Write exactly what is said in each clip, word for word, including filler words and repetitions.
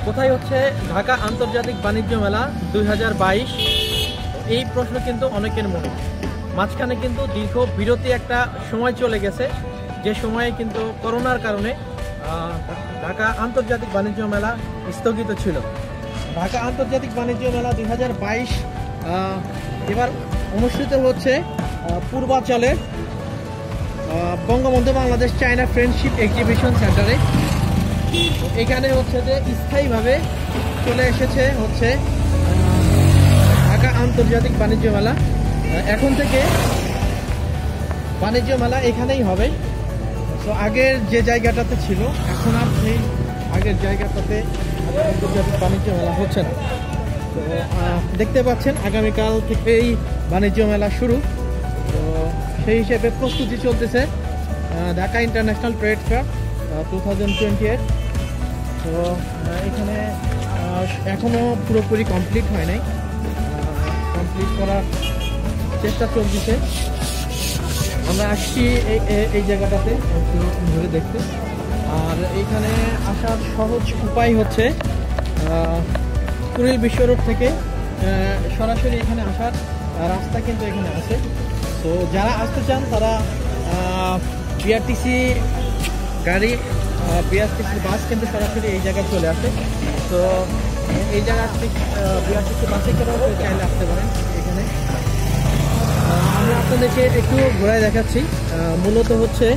কোথায় হচ্ছে ঢাকা আন্তর্জাতিক বাণিজ্য মেলা দুই হাজার বাইশ? এই প্রশ্ন কিন্তু অনেকের মনে। মাঝখানে কিন্তু দীর্ঘ বিরতি একটা সময় চলে গেছে, যে সময়ে কিন্তু করোনার কারণে ঢাকা আন্তর্জাতিক বাণিজ্য মেলা স্থগিত ছিল। ঢাকা আন্তর্জাতিক বাণিজ্য মেলা দুই হাজার বাইশ এবার অনুষ্ঠিত হচ্ছে পূর্বাঞ্চলে Bangabandhu Bangladesh China friendship exhibition সেন্টারে। এখানে হচ্ছে যে স্থায়ীভাবে চলে এসেছে হচ্ছে ঢাকা আন্তর্জাতিক বাণিজ্য মেলা। এখন থেকে বাণিজ্য মেলা এখানেই হবে। তো আগের যে জায়গাটাতে ছিল এখন আর সেই আগের জায়গাটাতে আন্তর্জাতিক বাণিজ্য মেলা হচ্ছে না। তো দেখতে পাচ্ছেন আগামীকাল থেকেই বাণিজ্য মেলা শুরু। তো সেই হিসেবে প্রস্তুতি চলতেছে Dhaka international trade fair two thousand twenty eight. তো এখানে এখনও পুরোপুরি কমপ্লিট হয় নাই, কমপ্লিট করার চেষ্টা চলতেছে। আমরা আসছি এই জায়গাটাতে একটু ঘুরে দেখতে। আর এইখানে আসার সহজ উপায় হচ্ছে কুড়িল বিশ্ব রোড থেকে সরাসরি এখানে আসার রাস্তা কিন্তু এখানে আছে। তো যারা আসতে চান তারা বিআরটিসি গাড়ি, বিআরটিসি বাস কিন্তু সরাসরি এই জায়গায় চলে আসে। তো এই জায়গা বিআরটিসি বাসে করেও চাইলে আসতে পারেন এখানে। আমরা আপনাদেরকে একটু ঘোরায় দেখাচ্ছি। মূলত হচ্ছে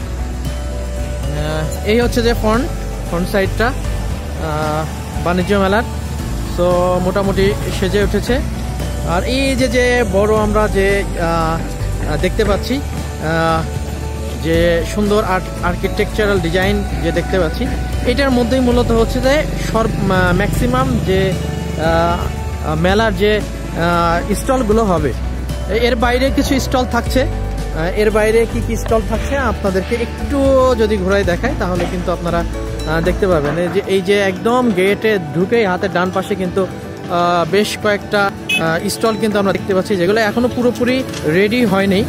এই হচ্ছে যে ফ্রন্ট ফ্রন্ট সাইডটা বাণিজ্য মেলার। তো মোটামুটি সেজে উঠেছে। আর এই যে যে বড় আমরা যে দেখতে পাচ্ছি, যে সুন্দর আর্ট আর্কিটেকচারাল ডিজাইন যে দেখতে পাচ্ছি, এটার মধ্যেই মূলত হচ্ছে যে সর্ব ম্যাক্সিমাম যে মেলার যে স্টলগুলো হবে। এর বাইরে কিছু স্টল থাকছে। এর বাইরে কি কি স্টল থাকছে আপনাদেরকে একটু যদি ঘোরায় দেখায় তাহলে কিন্তু আপনারা দেখতে পাবেন। এই যে এই যে একদম গেটে ঢুকেই হাতের ডান পাশে কিন্তু বেশ কয়েকটা স্টল কিন্তু আমরা দেখতে পাচ্ছি, যেগুলো এখনো পুরোপুরি রেডি হয়নি,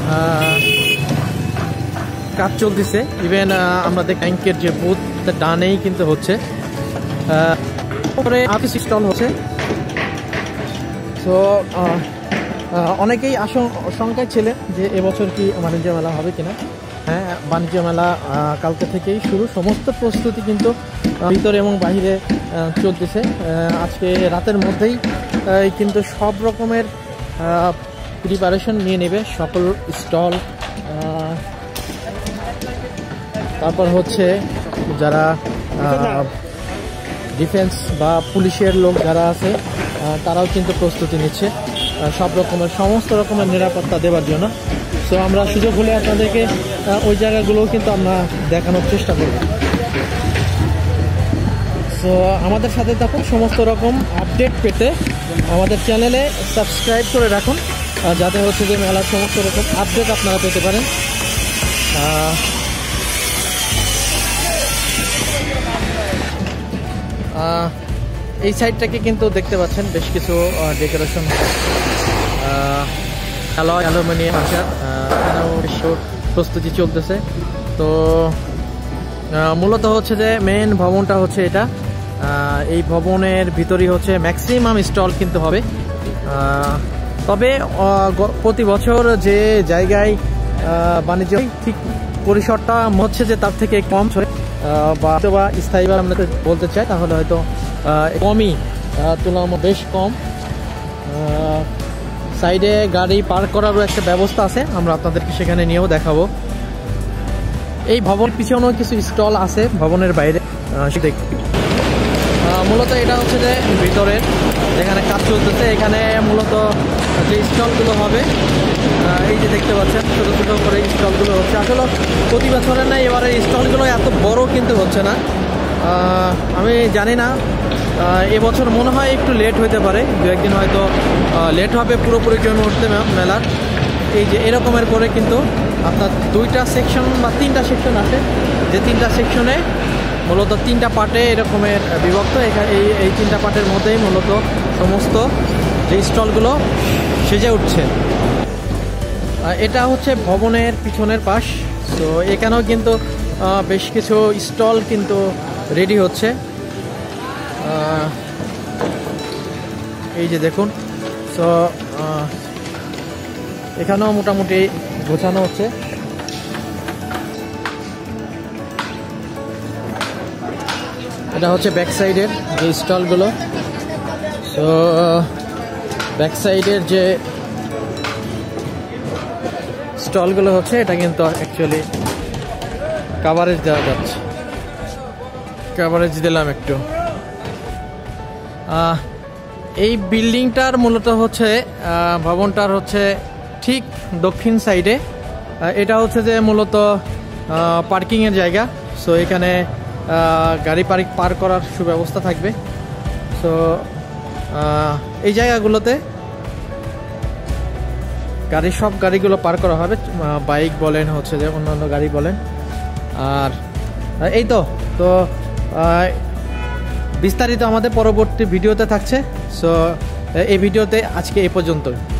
কাজ চলতেছে। ইভেন আমরা দেখ ব্যাংকের যে বুথ ডানেই কিন্তু হচ্ছে আর্টিস্ট স্টল হচ্ছে। তো অনেকেই আশঙ্কায় ছিলেন যে এবছর কি বাণিজ্য মেলা হবে কিনা। হ্যাঁ, বাণিজ্য মেলা কালকে থেকেই শুরু। সমস্ত প্রস্তুতি কিন্তু ভিতরে এবং বাহিরে চলতেছে। আজকে রাতের মধ্যেই কিন্তু সব রকমের প্রিপারেশন নিয়ে নেবে সকল স্টল। তারপর হচ্ছে যারা ডিফেন্স বা পুলিশের লোক যারা আছে তারাও কিন্তু প্রস্তুতি নিচ্ছে সব রকমের সমস্ত রকমের নিরাপত্তা দেওয়ার জন্য। তো আমরা সুযোগ হলে আপনাদেরকে ওই জায়গাগুলোও কিন্তু আমরা দেখানোর চেষ্টা করব। তো আমাদের সাথে থাকুন, সমস্ত রকম আপডেট পেতে আমাদের চ্যানেলে সাবস্ক্রাইব করে রাখুন, যাতে হচ্ছে যে মেলার সমস্ত রকম আপডেট আপনারা পেতে পারেন। এই সাইডটাকে কিন্তু দেখতে পাচ্ছেন বেশ কিছু ডেকোরেশন, অ্যালুমিনিয়াম আসার এখানেও বেশ প্রস্তুতি চলতেছে। তো মূলত হচ্ছে যে মেন ভবনটা হচ্ছে এটা। এই ভবনের ভিতরই হচ্ছে ম্যাক্সিমাম স্টল কিন্তু হবে। তবে প্রতি বছর যে জায়গায় বাণিজ্য ঠিক পরিসরটা হচ্ছে যে তার থেকে কম বা স্থায়ীভাবে আমরা বলতে চাই তাহলে হয়তো কমই, তুলনামূলক বেশ কম। সাইডে গাড়ি পার্ক করারও একটা ব্যবস্থা আছে, আমরা আপনাদেরকে সেখানে নিয়েও দেখাবো। এই ভবনের পিছনেও কিছু স্টল আছে ভবনের বাইরে। মূলত এটা হচ্ছে যে ভিতরের যেখানে কাজ চলতেছে, এখানে মূলত যে স্টলগুলো হবে এই যে দেখতে পাচ্ছেন ছোটো ছোটো করে স্টলগুলো হচ্ছে। আসলে প্রতি বছরের না এবারে স্টলগুলো এত বড় কিন্তু হচ্ছে না। আমি জানি না, এবছর মনে হয় একটু লেট হতে পারে, দু একদিন হয়তো লেট হবে পুরোপুরি জন্য উঠতে মেলার। এই যে এরকমের করে কিন্তু আপনার দুইটা সেকশন বা তিনটা সেকশন আছে, যে তিনটা সেকশনে মূলত তিনটা পার্টে এরকমের বিভক্ত। এখানে এই এই তিনটা পার্টের মধ্যেই মূলত সমস্ত যে স্টলগুলো সেজে উঠছে। এটা হচ্ছে ভবনের পিছনের পাশ। তো এখানেও কিন্তু বেশ কিছু স্টল কিন্তু রেডি হচ্ছে। এই যে দেখুন, সো এখানেও মোটামুটি গোছানো হচ্ছে। এটা হচ্ছে ব্যাক সাইডের যে স্টলগুলো। সো ব্যাক সাইডের যে স্টলগুলো হচ্ছে এটা কিন্তু অ্যাকচুয়ালি কাভারেজ দেওয়া যাচ্ছে, কাভারেজ দিলাম একটু। এই বিল্ডিংটার মূলত হচ্ছে ভবনটার হচ্ছে ঠিক দক্ষিণ সাইডে। এটা হচ্ছে যে মূলত পার্কিংয়ের জায়গা। সো এখানে গাড়ি পার্ক পার করার সুব্যবস্থা থাকবে। সো এই জায়গাগুলোতে গাড়ি সব গাড়িগুলো পার করা হবে, বাইক বলেন হচ্ছে যে অন্যান্য গাড়ি বলেন। আর এই তো তো বিস্তারিত আমাদের পরবর্তী ভিডিওতে থাকছে। সো এই ভিডিওতে আজকে এই পর্যন্তই।